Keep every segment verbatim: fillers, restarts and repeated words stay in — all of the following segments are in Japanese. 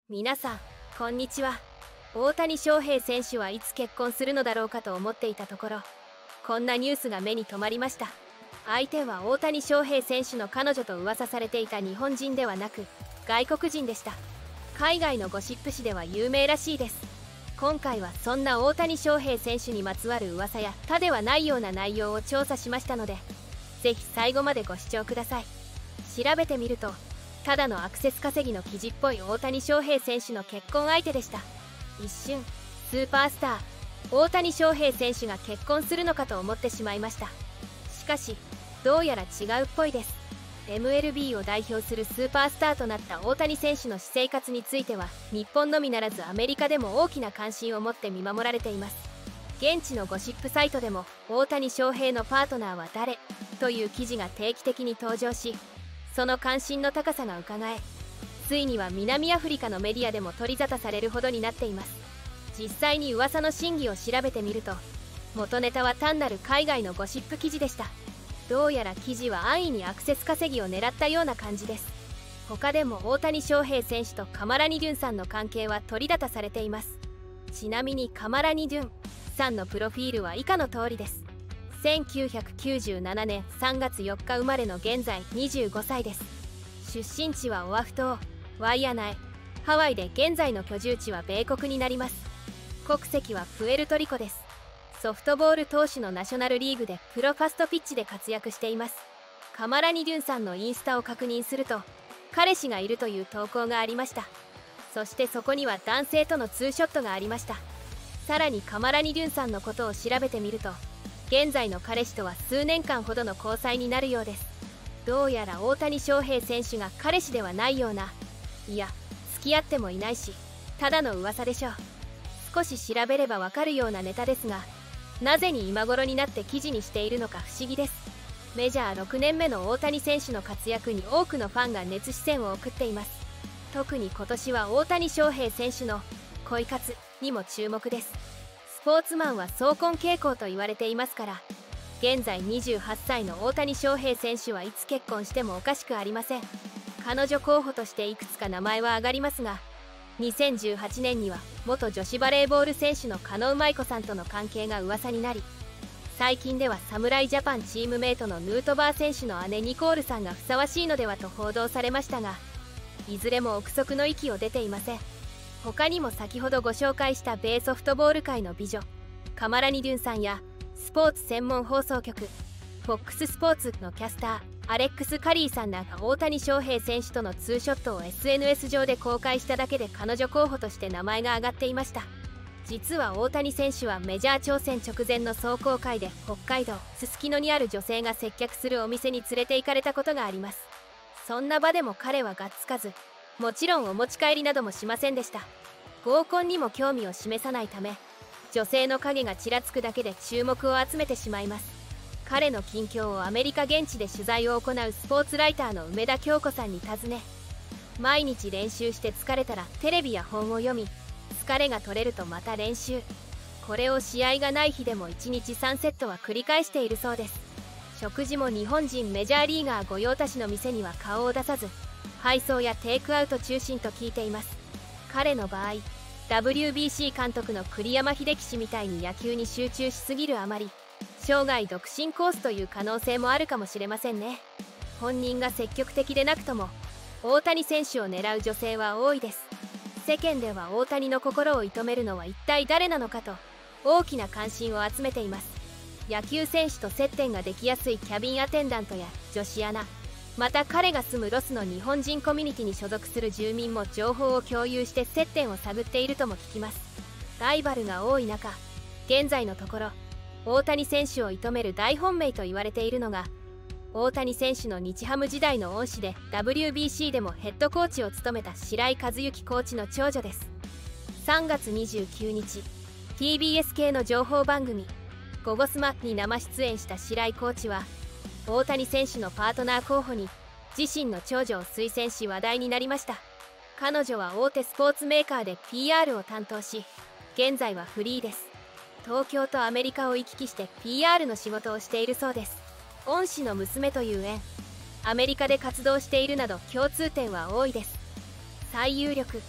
皆さんこんにちは。大谷翔平選手はいつ結婚するのだろうかと思っていたところ、こんなニュースが目に留まりました。相手は大谷翔平選手の彼女と噂されていた日本人ではなく外国人でした。海外のゴシップ誌では有名らしいです。今回はそんな大谷翔平選手にまつわる噂や他ではないような内容を調査しましたので、ぜひ最後までご視聴ください。調べてみると、ただのアクセス稼ぎの記事っぽい大谷翔平選手の結婚相手でした。一瞬スーパースター大谷翔平選手が結婚するのかと思ってしまいました。しかしどうやら違うっぽいです。 エムエルビー を代表するスーパースターとなった大谷選手の私生活については、日本のみならずアメリカでも大きな関心を持って見守られています。現地のゴシップサイトでも大谷翔平のパートナーは誰という記事が定期的に登場し、その関心の高さがうかがえ、ついには南アフリカのメディアでも取り沙汰されるほどになっています。実際に噂の真偽を調べてみると、元ネタは単なる海外のゴシップ記事でした。どうやら記事は安易にアクセス稼ぎを狙ったような感じです。他でも大谷翔平選手とカマラニ・デュンさんの関係は取り沙汰されています。ちなみにカマラニ・デュンさんのプロフィールは以下の通りです。せんきゅうひゃくきゅうじゅうななねんさんがつよっか生まれの現在にじゅうごさいです。出身地はオアフ島ワイアナエ、ハワイで現在の居住地は米国になります。国籍はプエルトリコです。ソフトボール投手のナショナルリーグでプロファストピッチで活躍しています。カマラニ・デュンさんのインスタを確認すると、彼氏がいるという投稿がありました。そしてそこには男性とのツーショットがありました。さらにカマラニ・デュンさんのことを調べてみると、現在の彼氏とは数年間ほどの交際になるようです。どうやら大谷翔平選手が彼氏ではないような、いや付き合ってもいないし、ただの噂でしょう。少し調べればわかるようなネタですが、なぜに今頃になって記事にしているのか不思議です。メジャーろくねんめの大谷選手の活躍に多くのファンが熱視線を送っています。特に今年は大谷翔平選手の恋活にも注目です。スポーツマンは早婚傾向と言われていますから、現在にじゅうはっさいの大谷翔平選手はいつ結婚してもおかしくありません。彼女候補としていくつか名前は挙がりますが、にせんじゅうはちねんには元女子バレーボール選手の加納舞子さんとの関係が噂になり、最近では侍ジャパンチームメイトのヌートバー選手の姉ニコールさんがふさわしいのではと報道されましたが、いずれも憶測の域を出ていません。他にも先ほどご紹介した米ソフトボール界の美女カマラニ・デュンさんや、スポーツ専門放送局 フォックス スポーツのキャスターアレックス・カリーさんらが大谷翔平選手とのツーショットを エスエヌエス 上で公開しただけで彼女候補として名前が挙がっていました。実は大谷選手はメジャー挑戦直前の壮行会で北海道すすきのにある女性が接客するお店に連れて行かれたことがあります。そんな場でも彼はがっつかず、もちろんお持ち帰りなどもしませんでした。合コンにも興味を示さないため、女性の影がちらつくだけで注目を集めてしまいます。彼の近況をアメリカ現地で取材を行うスポーツライターの梅田京子さんに尋ね、毎日練習して疲れたらテレビや本を読み、疲れが取れるとまた練習、これを試合がない日でもいちにちさんセットは繰り返しているそうです。食事も日本人メジャーリーガー御用達の店には顔を出さず、配送やテイクアウト中心と聞いています。彼の場合 ダブリュービーシー 監督の栗山英樹氏みたいに野球に集中しすぎるあまり、生涯独身コースという可能性もあるかもしれませんね。本人が積極的でなくとも大谷選手を狙う女性は多いです。世間では大谷の心を射止めるのは一体誰なのかと大きな関心を集めています。野球選手と接点ができやすいキャビンアテンダントや女子アナ、また彼が住むロスの日本人コミュニティに所属する住民も情報を共有して接点を探っているとも聞きます。ライバルが多い中、現在のところ大谷選手を射止める大本命と言われているのが、大谷選手の日ハム時代の恩師で ダブリュービーシー でもヘッドコーチを務めた白井一幸コーチの長女です。さんがつにじゅうくにち ティービーエス 系の情報番組「ゴゴスマ」に生出演した白井コーチは、大谷選手のパートナー候補に自身の長女を推薦し話題になりました。彼女は大手スポーツメーカーで ピーアール を担当し、現在はフリーです。東京とアメリカを行き来して ピーアール の仕事をしているそうです。恩師の娘という縁、アメリカで活動しているなど共通点は多いです。最有力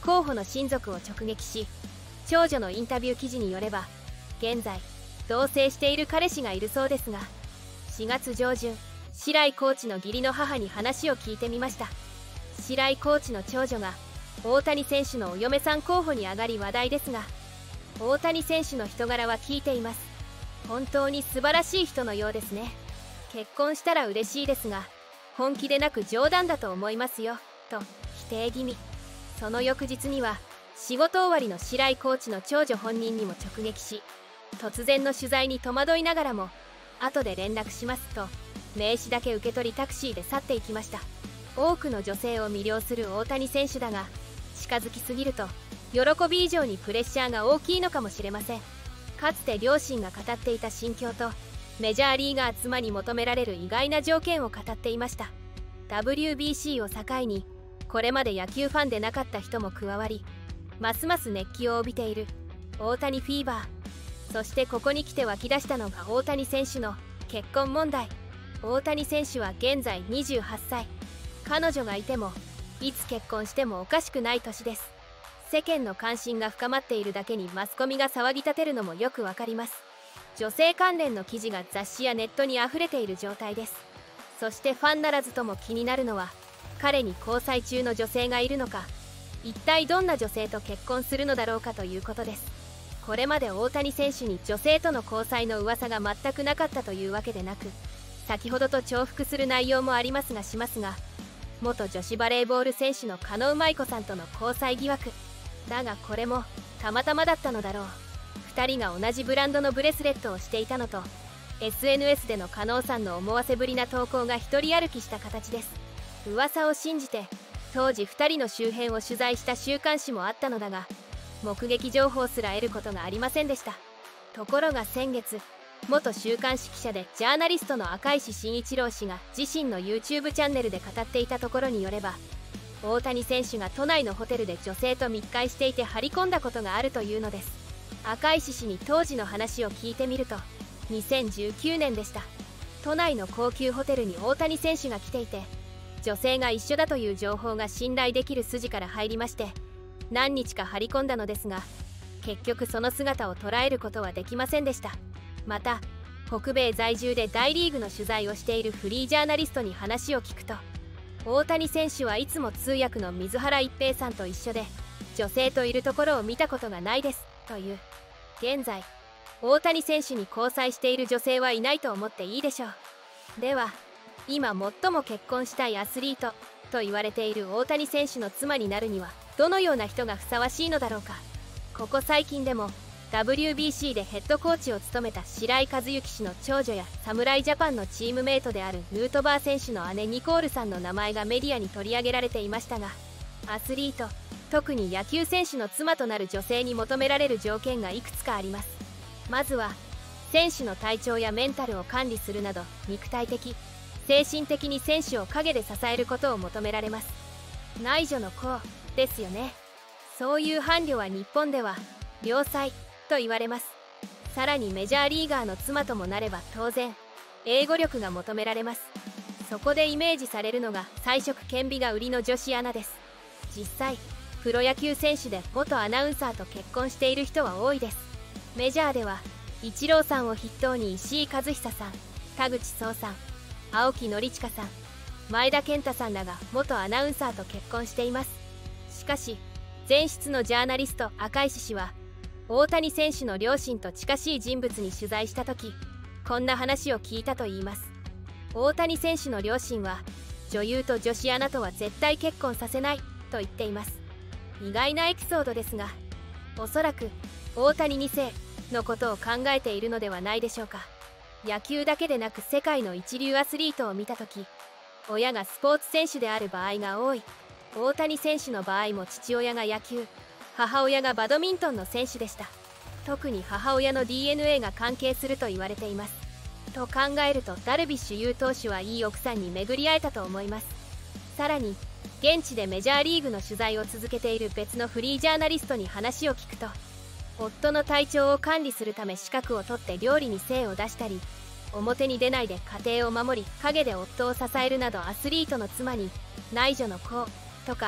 候補の親族を直撃し、長女のインタビュー記事によれば現在同棲している彼氏がいるそうですが、しがつ上旬、白井コーチの義理の母に話を聞いてみました。白井コーチの長女が大谷選手のお嫁さん候補に上がり話題ですが、大谷選手の人柄は聞いています。本当に素晴らしい人のようですね。結婚したら嬉しいですが、本気でなく冗談だと思いますよと否定気味。その翌日には仕事終わりの白井コーチの長女本人にも直撃し、突然の取材に戸惑いながらも後で連絡しますと名刺だけ受け取りタクシーで去っていきました。多くの女性を魅了する大谷選手だが、近づきすぎると喜び以上にプレッシャーが大きいのかもしれません。かつて両親が語っていた心境とメジャーリーガー妻に求められる意外な条件を語っていました。 ダブリュービーシー を境にこれまで野球ファンでなかった人も加わり、ますます熱気を帯びている大谷フィーバー。そしてここに来て湧き出したのが大谷選手の結婚問題。大谷選手は現在にじゅうはっさい。彼女がいてもいつ結婚してもおかしくない年です。世間の関心が深まっているだけにマスコミが騒ぎ立てるのもよくわかります。女性関連の記事が雑誌やネットにあふれている状態です。そしてファンならずとも気になるのは、彼に交際中の女性がいるのか、一体どんな女性と結婚するのだろうかということです。これまで大谷選手に女性との交際の噂が全くなかったというわけでなく、先ほどと重複する内容もありますがしますが、元女子バレーボール選手の加納舞子さんとの交際疑惑だが、これもたまたまだったのだろう。ふたりが同じブランドのブレスレットをしていたのと、 エスエヌエス での加納さんの思わせぶりな投稿が一人歩きした形です。噂を信じて当時ふたりの周辺を取材した週刊誌もあったのだが、目撃情報すら得ることがありませんでした。ところが先月、元週刊誌記者でジャーナリストの赤石慎一郎氏が自身の YouTube チャンネルで語っていたところによれば、大谷選手が都内のホテルで女性と密会していて張り込んだことがあるというのです。赤石氏に当時の話を聞いてみると、にせんじゅうきゅうねんでした。都内の高級ホテルに大谷選手が来ていて、女性が一緒だという情報が信頼できる筋から入りまして、何日か張り込んだのですが、結局その姿を捉えることはできませんでした。また北米在住で大リーグの取材をしているフリージャーナリストに話を聞くと、大谷選手はいつも通訳の水原一平さんと一緒で女性といるところを見たことがないですという。現在大谷選手に交際している女性はいないと思っていいでしょう。では今最も結婚したいアスリートと言われている大谷選手の妻になるにはどのような人がふさわしいのだろうか。ここ最近でも ダブリュービーシー でヘッドコーチを務めた白井一幸氏の長女や侍ジャパンのチームメイトであるヌートバー選手の姉ニコールさんの名前がメディアに取り上げられていましたが、アスリート、特に野球選手の妻となる女性に求められる条件がいくつかあります。まずは選手の体調やメンタルを管理するなど肉体的、精神的に選手を陰で支えることを求められます。内助の功ですよね。そういう伴侶は日本では良妻と言われます。さらにメジャーリーガーの妻ともなれば当然英語力が求められます。そこでイメージされるのが才色兼備が売りの女子アナです。実際プロ野球選手で元アナウンサーと結婚している人は多いです。メジャーではイチローさんを筆頭に石井和久さん、田口壮さん、青木宣親さん、前田健太さんらが元アナウンサーと結婚しています。しかし前室のジャーナリスト赤石氏は大谷選手の両親と近しい人物に取材した時、こんな話を聞いたといいます。大谷選手の両親は女優と女子アナとは絶対結婚させないと言っています。意外なエピソードですが、おそらく大谷に世のことを考えているのではないでしょうか。野球だけでなく世界の一流アスリートを見た時、親がスポーツ選手である場合が多い。大谷選手の場合も父親が野球、母親がバドミントンの選手でした。特に母親の ディーエヌエー が関係すると言われています。と考えるとダルビッシュ有投手はいい奥さんに巡り会えたと思います。さらに現地でメジャーリーグの取材を続けている別のフリージャーナリストに話を聞くと、夫の体調を管理するため資格を取って料理に精を出したり、表に出ないで家庭を守り陰で夫を支えるなどアスリートの妻に内助の功とか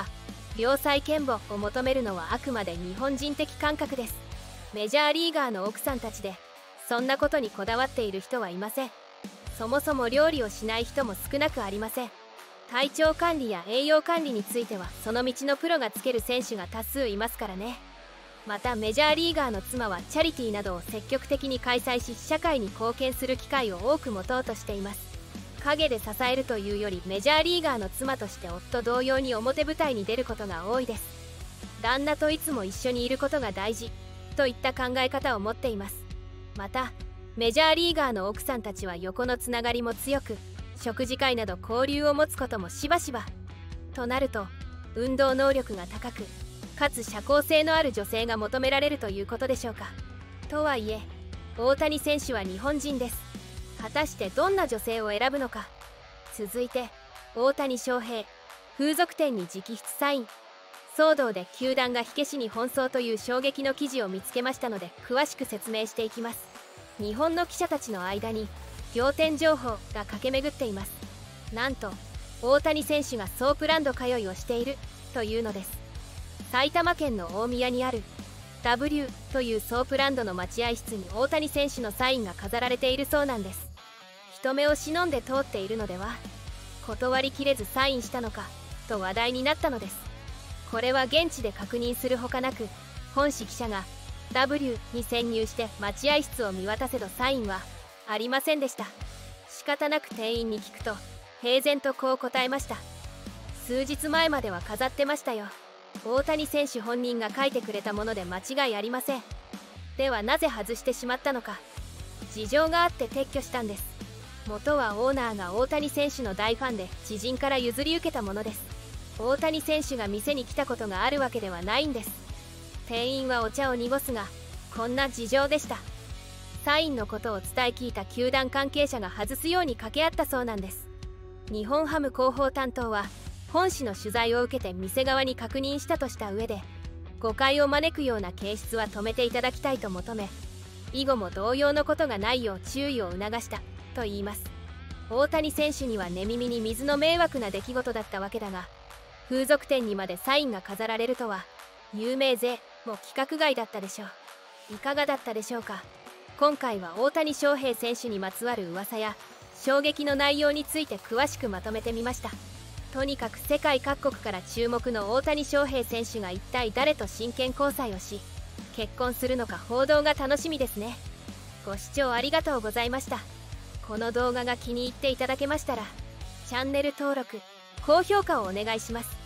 良妻賢母を求めるのはあくまで日本人的感覚です。メジャーリーガーの奥さんたちでそんなことにこだわっている人はいません。そもそも料理をしない人も少なくありません。体調管理や栄養管理についてはその道のプロがつける選手が多数いますからね。またメジャーリーガーの妻はチャリティーなどを積極的に開催し、社会に貢献する機会を多く持とうとしています。陰で支えるというよりメジャーリーガーの妻として夫同様に表舞台に出ることが多いです。旦那といつも一緒にいることが大事といった考え方を持っています。またメジャーリーガーの奥さんたちは横のつながりも強く、食事会など交流を持つこともしばしば。となると運動能力が高くかつ社交性のある女性が求められるということでしょうか。とはいえ大谷選手は日本人です。果たしてどんな女性を選ぶのか。続いて大谷翔平、風俗店に直筆サイン。騒動で球団が火消しに奔走という衝撃の記事を見つけましたので詳しく説明していきます。日本の記者たちの間に仰天情報が駆け巡っています。なんと大谷選手がソープランド通いをしているというのです。埼玉県の大宮にある ダブリュー というソープランドの待合室に大谷選手のサインが飾られているそうなんです。人目を忍んで通っているのでは、断りきれずサインしたのかと話題になったのです。これは現地で確認するほかなく、本誌記者が ダブリュー に潜入して待合室を見渡せどサインはありませんでした。仕方なく店員に聞くと平然とこう答えました。数日前までは飾ってましたよ。大谷選手本人が書いてくれたもので間違いありません。ではなぜ外してしまったのか。事情があって撤去したんです。元はオーナーが大谷選手の大ファンで知人から譲り受けたものです。大谷選手が店に来たことがあるわけではないんです。店員はお茶を濁すが、こんな事情でした。サインのことを伝え聞いた球団関係者が外すように掛け合ったそうなんです。日本ハム広報担当は本誌の取材を受けて店側に確認したとした上で、誤解を招くような掲出は止めていただきたいと求め、以後も同様のことがないよう注意を促したといいます。大谷選手には寝耳に水の迷惑な出来事だったわけだが、風俗店にまでサインが飾られるとは有名税も規格外だったでしょう。いかがだったでしょうか。今回は大谷翔平選手にまつわる噂や衝撃の内容について詳しくまとめてみました。とにかく世界各国から注目の大谷翔平選手が一体誰と真剣交際をし結婚するのか報道が楽しみですね。ご視聴ありがとうございました。この動画が気に入っていただけましたらチャンネル登録高評価をお願いします。